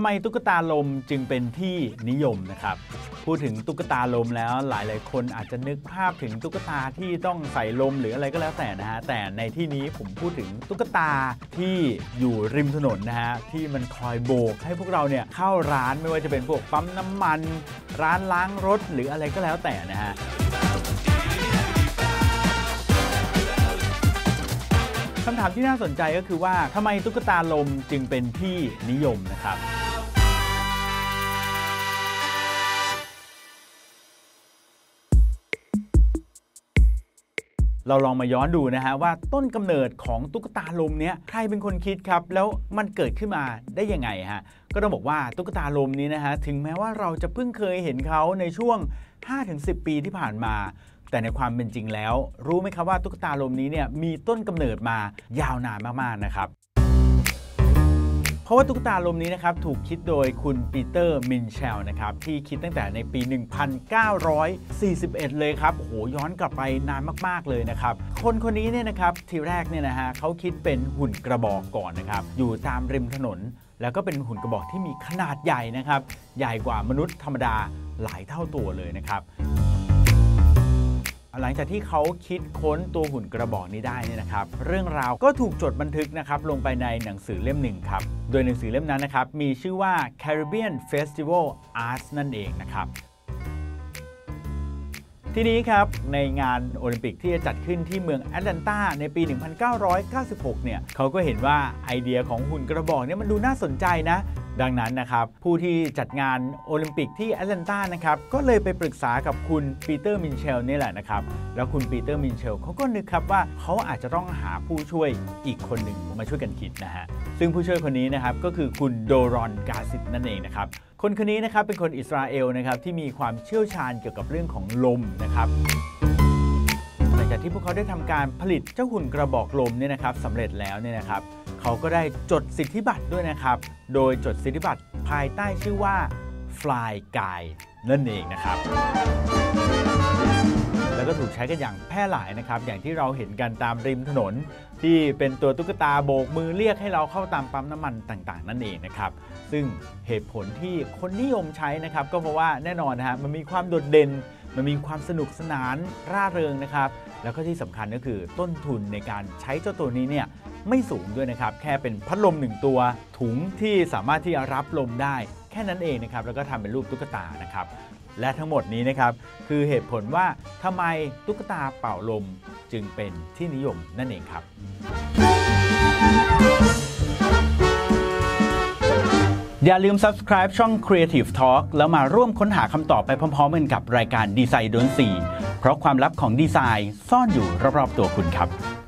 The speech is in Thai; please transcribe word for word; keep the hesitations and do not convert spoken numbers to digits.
ไมตุ๊กตาลมจึงเป็นที่นิยมนะครับพูดถึงตุ๊กตาลมแล้วหลายๆคนอาจจะนึกภาพถึงตุ๊กตาที่ต้องใส่ลมหรืออะไรก็แล้วแต่นะฮะแต่ในที่นี้ผมพูดถึงตุ๊กตาที่อยู่ริมถนนนะฮะที่มันคอยโบกให้พวกเราเนี่ยเข้าร้านไม่ว่าจะเป็นพวกปั๊มน้ำมันร้านล้างรถหรืออะไรก็แล้วแต่นะฮะคำถามที่น่าสนใจก็คือว่าทำไมตุ๊กตาลมจึงเป็นที่นิยมนะครับเราลองมาย้อนดูนะฮะว่าต้นกำเนิดของตุ๊กตาลมเนี้ยใครเป็นคนคิดครับแล้วมันเกิดขึ้นมาได้ยังไงฮะก็ต้องบอกว่าตุ๊กตาลมนี้นะฮะถึงแม้ว่าเราจะเพิ่งเคยเห็นเขาในช่วง ห้าถึงสิบ ปีที่ผ่านมาแต่ในความเป็นจริงแล้วรู้ไหมครับว่าตุ๊กตาลมนี้เนี่ยมีต้นกำเนิดมายาวนานมากๆนะครับเพราะว่าตุ๊กตาลมนี้นะครับถูกคิดโดยคุณปีเตอร์มินเชลนะครับที่คิดตั้งแต่ในปี หนึ่งพันเก้าร้อยสี่สิบเอ็ด เลยครับโอ้โหย้อนกลับไปนานมากๆเลยนะครับคนคนนี้เนี่ยนะครับทีแรกเนี่ยนะฮะเขาคิดเป็นหุ่นกระบอกก่อนนะครับอยู่ตามริมถนนแล้วก็เป็นหุ่นกระบอกที่มีขนาดใหญ่นะครับใหญ่กว่ามนุษย์ธรรมดาหลายเท่าตัวเลยนะครับหลังจากที่เขาคิดค้นตัวหุ่นกระบอกนี้ได้เนี่ยนะครับเรื่องราวก็ถูกจดบันทึกนะครับลงไปในหนังสือเล่มหนึ่งครับโดยหนังสือเล่มนั้นนะครับมีชื่อว่า Caribbean Festival Arts นั่นเองนะครับทีนี้ครับในงานโอลิมปิกที่จะจัดขึ้นที่เมืองแอตแลนตาในปี หนึ่งพันเก้าร้อยเก้าสิบหก เนี่ยเขาก็เห็นว่าไอเดียของหุ่นกระบอกเนี่ยมันดูน่าสนใจนะดังนั้นนะครับผู้ที่จัดงานโอลิมปิกที่แอตแลนตานะครับก็เลยไปปรึกษากับคุณปีเตอร์มินเชลนี่แหละนะครับแล้วคุณปีเตอร์มินเชลเขาก็นึกครับว่าเขาอาจจะต้องหาผู้ช่วยอีกคนหนึ่งมาช่วยกันคิดนะฮะซึ่งผู้ช่วยคนนี้นะครับก็คือคุณโดรอนกาซิดนั่นเองนะครับคนคนนี้นะครับเป็นคนอิสราเอลนะครับที่มีความเชี่ยวชาญเกี่ยวกับเรื่องของลมนะครับหลังจากที่พวกเขาได้ทำการผลิตเจ้าหุ่นกระบอกลมเนี่ยนะครับสำเร็จแล้วเนี่ยนะครับเขาก็ได้จดสิทธิบัตรด้วยนะครับโดยจดสิทธิบัตรภายใต้ชื่อว่า Fly Guide นั่นเองนะครับแล้วก็ถูกใช้กันอย่างแพร่หลายนะครับอย่างที่เราเห็นกันตามริมถนนที่เป็นตัวตุ๊กตาโบกมือเรียกให้เราเข้าตามปั๊มน้ำมันต่างๆนั่นเองนะครับซึ่งเหตุผลที่คนนิยมใช้นะครับก็เพราะว่าแน่นอนนะฮะมันมีความโดดเด่นมันมีความสนุกสนานร่าเริงนะครับแล้วก็ที่สำคัญก็คือต้นทุนในการใช้เจ้าตัวนี้เนี่ยไม่สูงด้วยนะครับแค่เป็นพัดลมหนึ่งตัวถุงที่สามารถที่จะรับลมได้แค่นั้นเองนะครับแล้วก็ทำเป็นรูปตุ๊กตานะครับและทั้งหมดนี้นะครับคือเหตุผลว่าทำไมตุ๊กตาเป่าลมจึงเป็นที่นิยมนั่นเองครับอย่าลืม Subscribe ช่อง Creative Talk แล้วมาร่วมค้นหาคำตอบไปพร้อมๆกันกับรายการดีไซน์โดนสี่เพราะความลับของดีไซน์ซ่อนอยู่รอบๆตัวคุณครับ